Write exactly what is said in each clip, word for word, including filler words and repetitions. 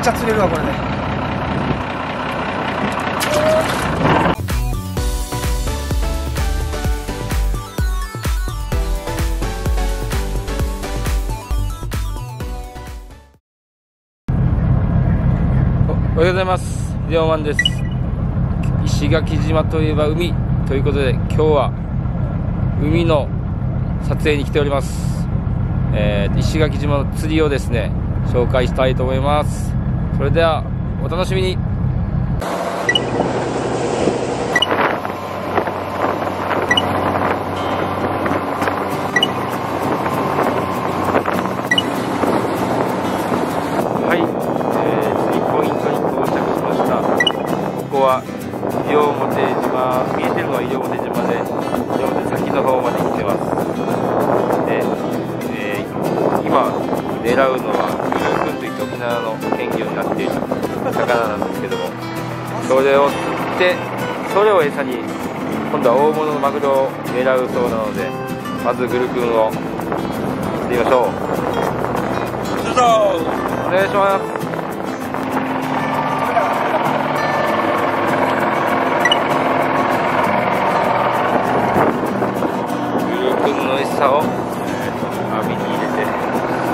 ちゃ釣れるわこれで。 おはようございます。リオマンです。石垣島といえば海ということで、今日は海の撮影に来ております。えー、石垣島の釣りをですね紹介したいと思います。それではお楽しみに。はい、えー、釣りポイントに到着しました。ここは西表島、見えてるのは西表島で、西表先の方まで来てます。で、えー、今狙うのはグルークンといって沖縄の県魚になっている魚なんですけども、それを釣ってそれを餌に今度は大物のマグロを狙うそうなので、まずグルクンを釣ってみましょう。お願いします。の餌を、えー、網に入れて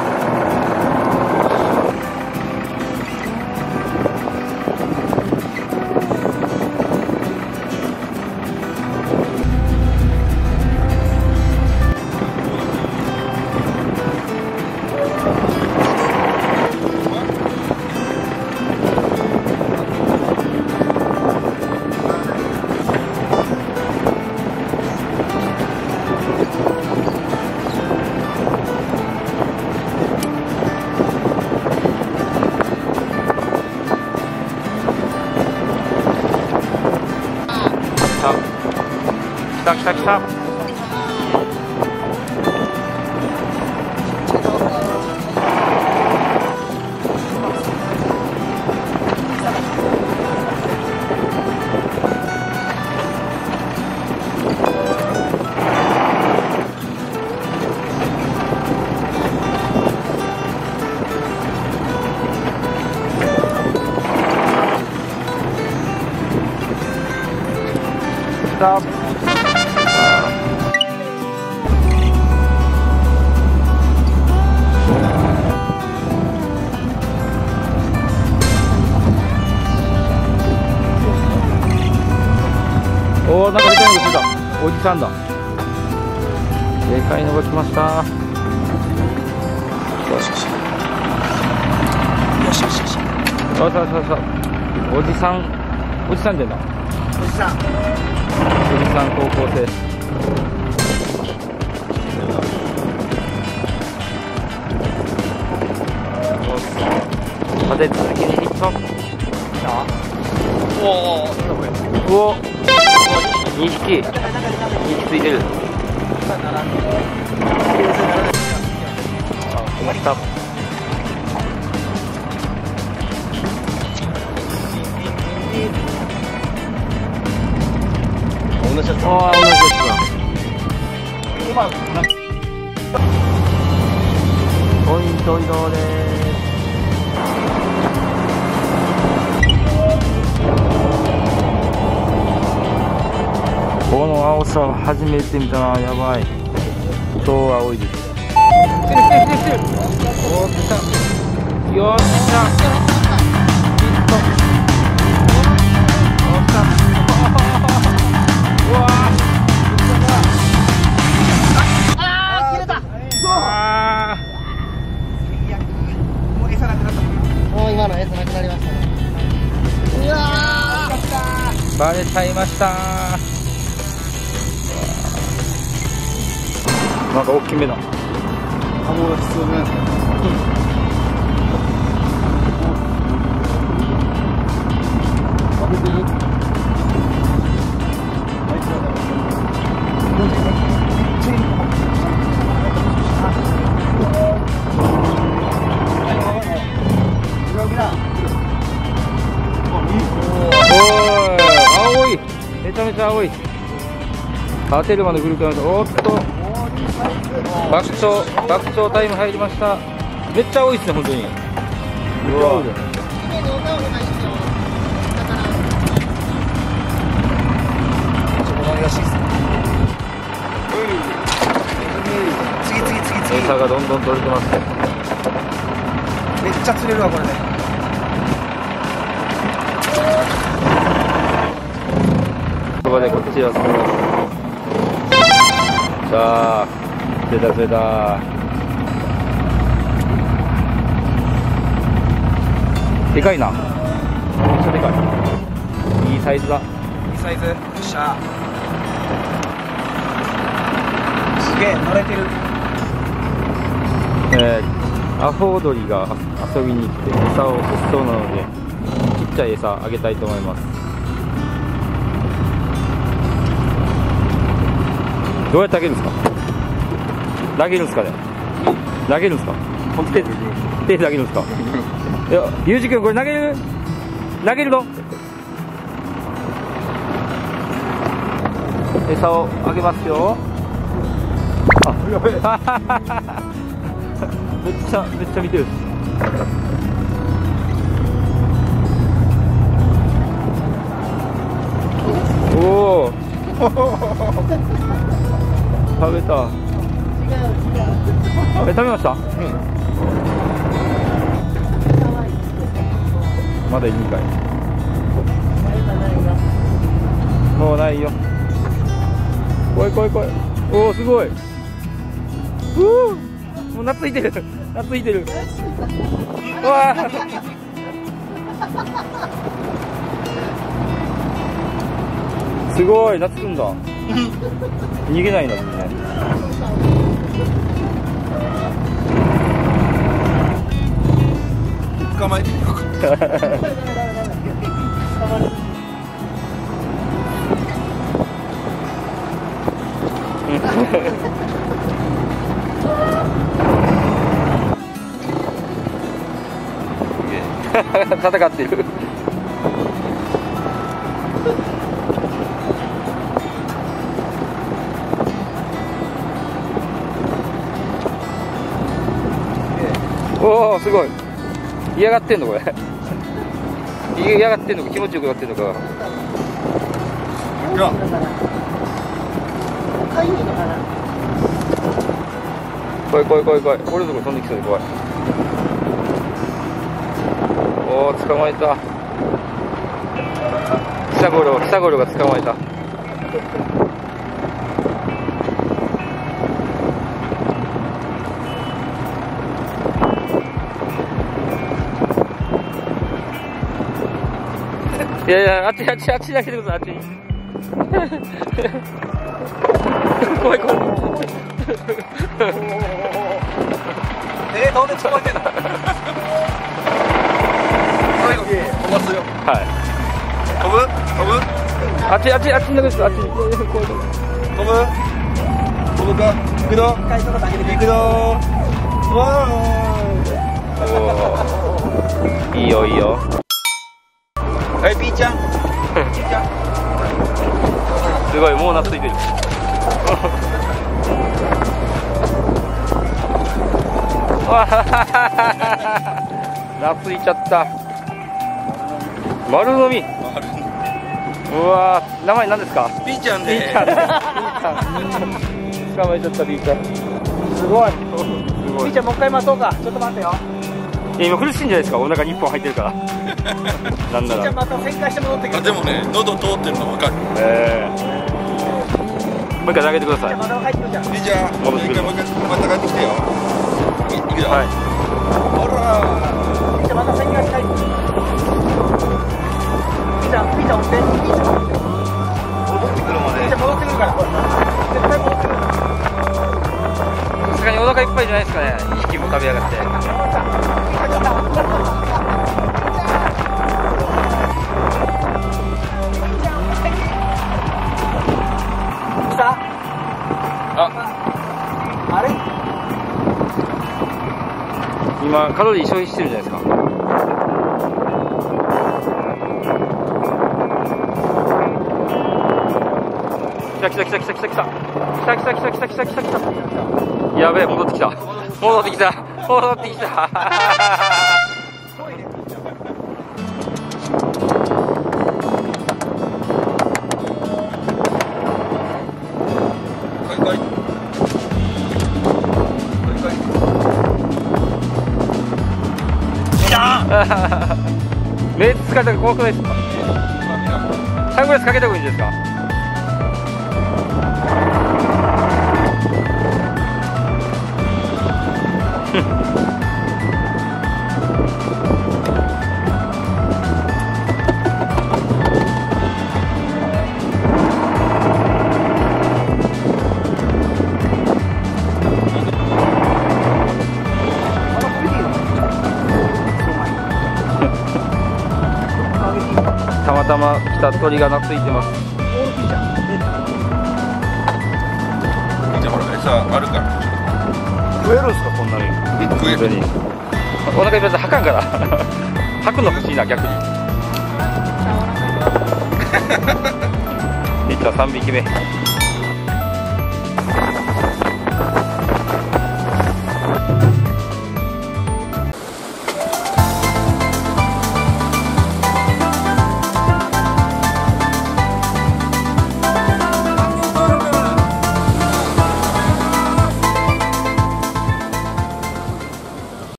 来た来た来た。来た。おお、なんかでかいのが来た。おじさんだ。でかいのが来ました。よしよしよしよしよし。そうそうそうそう。おじさん、おじさんじゃない。 おじさん。 おじさん高校生。立て続けにヒット。おお、なんだこれ。おお。にひき、にひきついてる。あ、来ました。同じやつ。ああ、同じやつだ。ポイント移動です。この青さは初めて見たな。やばい、超青いです。来てる来てる来てる来てる。おー、来た。よっしゃ、ヒット。おっしゃ。うわー、 あー、切れた。 あもう餌なくなった。もう今の餌なくなりましたね。うわー、 バレちゃいました。なんか大きめだ。 あ、もう必要ないですか。食べてる。 おー、青い。めちゃめちゃ青い。立てるまで来るから。おっと。爆笑、爆笑タイム入りました。めっちゃ多いですね、本当に。うわ、 らしいです。次次次次。 餌がどんどん取れてますね。 めっちゃ釣れるわこれね。 ここでこっちはすごい。さあ釣れた釣れた。でかいな。めっちゃでかい。いいサイズだ。 いいサイズ。よっしゃ。すげえ乗れてる。 えー、アホウドリが遊びに来て餌を欲しそうなのでちっちゃい餌あげたいと思います。どうやってあげるんですか？投げるんですかね？投げるんですか？手手で投げるんですか？いや、ゆうじくんこれ投げる？投げるの？餌をあげますよ。あ、やべえ。めっちゃめっちゃ見てる。おお。食べた。え、食べました？うん。まだいいんかい。もうないよ。来い来い来い。おお、すごい。うー、もう懐いてる。懐いてる。うわー。すごい、懐くんだ。逃げないんだもんね。 捕まえてみようか。 戦ってる。おお、すごい。嫌がってんのこれ。嫌がってんのか気持ちよくなってんのか。 いや。 怖い怖い怖い怖い。俺のとこ飛んできそうで怖い。おお、捕まえた。久頃久頃が捕まえた。いやいや、あっちあっちあっちだけでください。あっちに。怖い怖い。 えー、飛んで捕まえてんの？最後に飛ばすよ。 はい。 飛ぶ？飛ぶ？ あっちあっちあっちに投げてあっちに。 飛ぶ？飛ぶか？行くぞ。行くぞ。わー。いいよいいよ。 はい、ピーちゃん。ピーちゃん。 すごい、もう懐いてる。懐いちゃった。丸飲み。うわー、名前何ですか？ ピーちゃんで。 ピーちゃん。捕まえちゃったピーちゃん。 すごい。 すごい。 ピーちゃんもう一回待とうか。ちょっと待ってよ。 今苦しいんじゃないですか？お腹に一本入ってるから。なんなら。 ピーちゃんまた旋回して戻ってくる。 でもね、喉通ってるの分かる。 ええ。もう一回投げてください。 また入ってくるじゃん。 じゃあ、もう一回もう一回また帰ってきてよ。いくよ。 はい。 ほら。 ピーちゃんまた旋回したい。ピーちゃん、ピーちゃん押して。ピーちゃん。 戻ってくるまで。 ピーちゃん戻ってくるから。絶対戻ってくる。 さすがにお腹いっぱいじゃないですかね。にひきも食べやがって。 あれ？ 今カロリー消費してるじゃないですか。来た来た来た来た来た来た来た来た来た来た来た来た来た。やべえ、戻ってきた戻ってきた戻ってきた。 目つかれたら怖くないですか？サングラスかけた方がいいんですか？たまたま来た鳥が懐いてます。 じゃあほら餌あるから食えるんすかこんなに？ 食える。 にお腹いっぱいで吐かんから吐くの欲しいな逆に。いったさんびきめ。